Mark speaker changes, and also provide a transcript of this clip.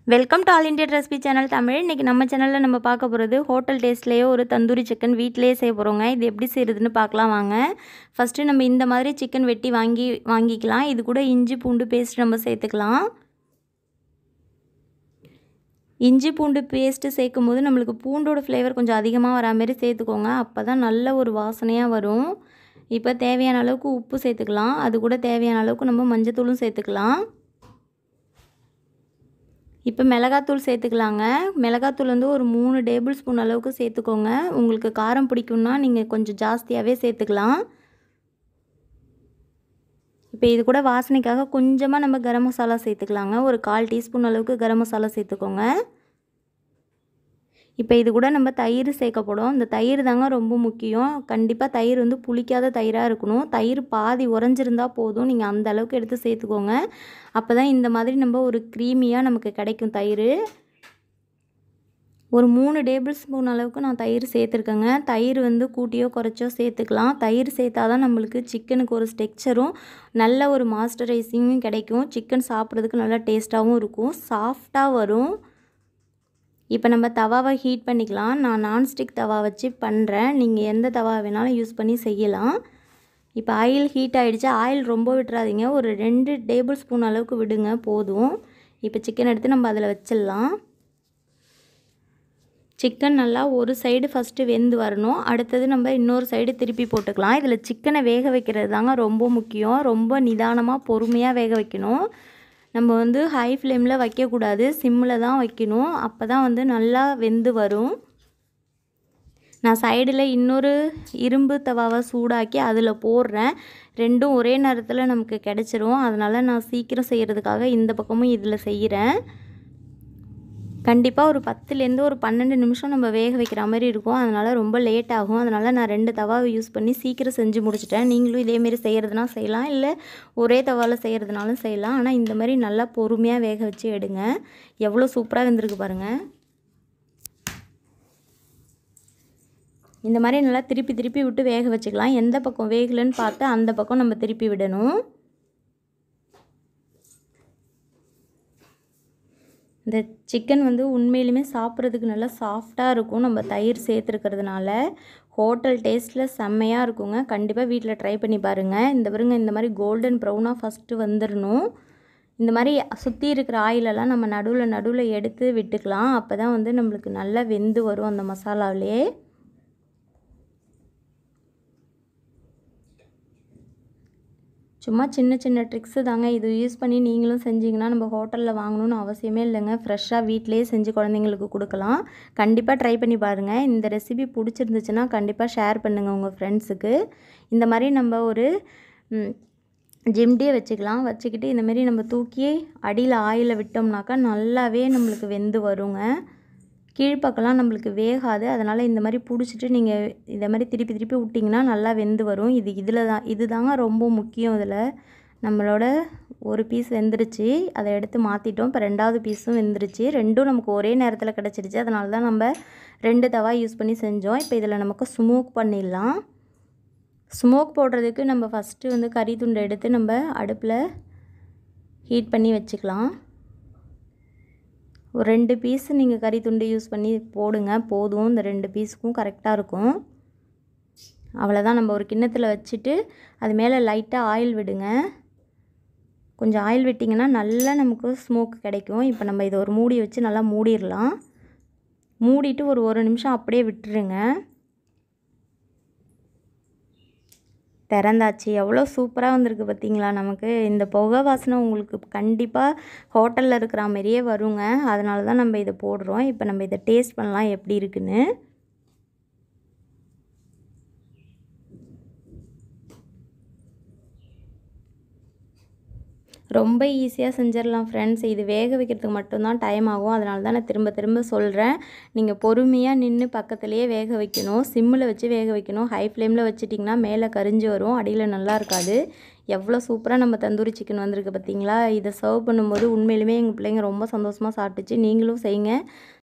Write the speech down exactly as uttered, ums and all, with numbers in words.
Speaker 1: Welcome to all India recipe channel Tamil. இன்றைக்கி நம்ம சேனலில் நம்ம பார்க்க போகிறது ஹோட்டல் டேஸ்ட்லேயே ஒரு தந்தூரி சிக்கன் வீட்டிலேயே செய்ய போகிறோங்க. இது எப்படி செய்கிறதுன்னு பார்க்கலாம் வாங்க. ஃபஸ்ட்டு நம்ம இந்த மாதிரி சிக்கன் வெட்டி வாங்கி வாங்கிக்கலாம். இது கூட இஞ்சி பூண்டு பேஸ்ட் நம்ம சேர்த்துக்கலாம். இஞ்சி பூண்டு பேஸ்ட்டு சேர்க்கும் போது நம்மளுக்கு பூண்டோட ஃப்ளேவர் கொஞ்சம் அதிகமாக வரா மாதிரி சேர்த்துக்கோங்க. அப்போ தான் நல்ல ஒரு வாசனையாக வரும். இப்போ தேவையான அளவுக்கு உப்பு சேர்த்துக்கலாம். அது கூட தேவையான அளவுக்கு நம்ம மஞ்சத்தூளும் சேர்த்துக்கலாம். இப்போ மிளகாத்தூள் சேர்த்துக்கலாங்க. மிளகாத்தூள் வந்து ஒரு மூணு டேபிள் ஸ்பூன் அளவுக்கு சேர்த்துக்கோங்க. உங்களுக்கு காரம் பிடிக்கும்னா நீங்கள் கொஞ்சம் ஜாஸ்தியாகவே சேர்த்துக்கலாம். இப்போ இது கூட வாசனைக்காக கொஞ்சமாக நம்ம கரம் மசாலா சேர்த்துக்கலாங்க. ஒரு கால் டீஸ்பூன் அளவுக்கு கரம் மசாலா சேர்த்துக்கோங்க. இப்போ இது கூட நம்ம தயிர் சேர்க்கப்படும். இந்த தயிர் தாங்க ரொம்ப முக்கியம். கண்டிப்பாக தயிர் வந்து புளிக்காத தயிராக இருக்கணும். தயிர் பாதி உறைஞ்சிருந்தால் போதும். நீங்கள் அந்த அளவுக்கு எடுத்து சேர்த்துக்கோங்க. அப்போ தான் இந்த மாதிரி நம்ம ஒரு க்ரீமியாக நமக்கு கிடைக்கும் தயிர். ஒரு மூணு டேபிள் ஸ்பூன் அளவுக்கு நான் தயிர் சேர்த்துருக்கேங்க. தயிர் வந்து கூட்டியோ குறைச்சோ சேர்த்துக்கலாம். தயிர் சேர்த்தா தான் நம்மளுக்கு சிக்கனுக்கு ஒரு டெக்ஸ்சரும் நல்ல ஒரு மாய்ஸ்சரைசிங்கும் கிடைக்கும். சிக்கன் சாப்பிட்றதுக்கு நல்லா டேஸ்ட்டாகவும் இருக்கும், சாஃப்டாக வரும். இப்போ நம்ம தவாவை ஹீட் பண்ணிக்கலாம். நான் நான்ஸ்டிக் தவா வச்சு பண்ணுறேன். நீங்கள் எந்த தவா வேணாலும் யூஸ் பண்ணி செய்யலாம். இப்போ ஆயில் ஹீட் ஆகிடுச்சு. ஆயில் ரொம்ப விட்டுறாதீங்க. ஒரு ரெண்டு டேபிள் ஸ்பூன் அளவுக்கு விடுங்க, போதும். இப்போ சிக்கன் எடுத்து நம்ம அதில் வச்சிடலாம். சிக்கன் நல்லா ஒரு சைடு ஃபஸ்ட்டு வெந்து வரணும். அடுத்தது நம்ம இன்னொரு சைடு திருப்பி போட்டுக்கலாம். இதில் சிக்கனை வேக வைக்கிறது தாங்க ரொம்ப முக்கியம். ரொம்ப நிதானமாக பொறுமையாக வேக வைக்கணும். நம்ம வந்து ஹை ஃப்ளேமில் வைக்கக்கூடாது, சிம்மில் தான் வைக்கணும். அப்போ தான் வந்து நல்லா வெந்து வரும். நான் சைடில் இன்னொரு இரும்பு தவாவை சூடாக்கி அதில் போடுறேன். ரெண்டும் ஒரே நேரத்தில் நமக்கு கிடச்சிரும். அதனால் நான் சீக்கிரம் செய்கிறதுக்காக இந்த பக்கமும் இதில் செய்கிறேன். கண்டிப்பாக ஒரு பத்துலேருந்து ஒரு பன்னெண்டு நிமிஷம் நம்ம வேக வைக்கிற மாதிரி இருக்கும். அதனால் ரொம்ப லேட் ஆகும். அதனால் நான் ரெண்டு தவாவை யூஸ் பண்ணி சீக்கிரம் செஞ்சு முடிச்சிட்டேன். நீங்களும் இதேமாரி செய்கிறதுனா செய்யலாம், இல்லை ஒரே தவாவில் செய்கிறதுனாலும் செய்யலாம். ஆனால் இந்த மாதிரி நல்லா பொறுமையாக வேக வச்சு எடுங்க. எவ்வளோ சூப்பராக வெந்திருக்கு பாருங்கள். இந்த மாதிரி நல்லா திருப்பி திருப்பி விட்டு வேக வச்சுக்கலாம். எந்த பக்கம் வேகலைன்னு பார்த்து அந்த பக்கம் நம்ம திருப்பி விடணும். இந்த சிக்கன் வந்து உண்மையிலுமே சாப்பிட்றதுக்கு நல்லா சாஃப்டாக இருக்கும். நம்ம தயிர் சேர்த்துருக்கிறதுனால ஹோட்டல் டேஸ்ட்டில் செம்மையாக இருக்குங்க. கண்டிப்பாக வீட்டில் ட்ரை பண்ணி பாருங்கள். இந்த பாருங்க, இந்த மாதிரி கோல்டன் ப்ரௌனாக ஃபஸ்ட்டு வந்துடணும். இந்த மாதிரி சுற்றி இருக்கிற ஆயிலெல்லாம் நம்ம நடுவில் நடுவில் எடுத்து விட்டுக்கலாம். அப்போ தான் வந்து நம்மளுக்கு நல்லா வெந்து வரும் அந்த மசாலாவிலே. சும்மா சின்ன சின்ன ட்ரிக்ஸு தாங்க. இது யூஸ் பண்ணி நீங்களும் செஞ்சிங்கன்னா நம்ம ஹோட்டலில் வாங்கணுன்னு அவசியமே இல்லைங்க. ஃப்ரெஷ்ஷாக வீட்டிலேயே செஞ்சு குழந்தைங்களுக்கு கொடுக்கலாம். கண்டிப்பாக ட்ரை பண்ணி பாருங்கள். இந்த ரெசிபி பிடிச்சிருந்துச்சுன்னா கண்டிப்பாக ஷேர் பண்ணுங்கள் உங்கள் ஃப்ரெண்ட்ஸுக்கு. இந்த மாதிரி நம்ம ஒரு ஜிம்டியை வச்சுக்கலாம். வச்சுக்கிட்டு இந்தமாரி நம்ம தூக்கி அடியில் ஆயிலை விட்டோம்னாக்கா நல்லாவே நம்மளுக்கு வெந்து வருங்க. கீழ்ப்பக்கம்லாம் நம்மளுக்கு வேகாது. அதனால் இந்த மாதிரி பிடிச்சிட்டு நீங்கள் இதை மாதிரி திருப்பி திருப்பி விட்டிங்கன்னா நல்லா வெந்து வரும். இது இதில் தான் இது தாங்க ரொம்ப முக்கியம். இதில் நம்மளோட ஒரு பீஸ் வெந்துருச்சு, அதை எடுத்து மாற்றிட்டோம். இப்போ ரெண்டாவது பீஸும் வெந்துருச்சு. ரெண்டும் நமக்கு ஒரே நேரத்தில் கிடச்சிருச்சு. அதனால தான் நம்ம ரெண்டு தவா யூஸ் பண்ணி செஞ்சோம். இப்போ இதில் நமக்கு ஸ்மோக் பண்ணிடலாம். ஸ்மோக் போடுறதுக்கு நம்ம ஃபஸ்ட்டு வந்து கறி துண்டை எடுத்து நம்ம அடுப்பில் ஹீட் பண்ணி வச்சுக்கலாம். ஒரு ரெண்டு பீஸ் நீங்கள் கறி துண்டு யூஸ் பண்ணி போடுங்க, போதும். இந்த ரெண்டு பீஸுக்கும் கரெக்டாக இருக்கும். அவ்வளோதான். நம்ம ஒரு கிண்ணத்தில் வச்சுட்டு அது மேலே லைட்டாக ஆயில் விடுங்க. கொஞ்சம் ஆயில் விட்டிங்கன்னா நல்லா நமக்கு ஸ்மோக் கிடைக்கும். இப்போ நம்ம இதை ஒரு மூடி வச்சு நல்லா மூடிடலாம். மூடிட்டு ஒரு ஒரு நிமிஷம் அப்படியே விட்டுருங்க. திறந்தாச்சு. எவ்வளோ சூப்பராக வந்திருக்கு பார்த்தீங்களா. நமக்கு இந்த புகை வாசனை உங்களுக்கு கண்டிப்பாக ஹோட்டலில் இருக்கிற மாதிரியே வருங்க. அதனால தான் நம்ம இதை போடுறோம். இப்போ நம்ம இதை டேஸ்ட் பண்ணலாம் எப்படி இருக்குன்னு. ரொம்ப ஈஸியாக செஞ்சிடலாம் ஃப்ரெண்ட்ஸ். இது வேக வைக்கிறதுக்கு மட்டும்தான் டைம் ஆகும். அதனால தான் நான் திரும்ப திரும்ப சொல்கிறேன். நீங்கள் பொறுமையாக நின்று பக்கத்துலேயே வேக வைக்கணும். சிம்மில் வச்சு வேக வைக்கணும். ஹை ஃப்ளேமில் வச்சுட்டிங்கன்னா மேலே கரிஞ்சு வரும், அடியில் நல்லா இருக்காது. எவ்வளோ சூப்பராக நம்ம தந்தூரி சிக்கன் வந்திருக்கு பார்த்தீங்களா. இதை சர்வ் பண்ணும்போது உண்மையிலுமே எங்கள் பிள்ளைங்க ரொம்ப சந்தோஷமாக சாப்பிட்டுச்சு. நீங்களும் செய்யுங்க.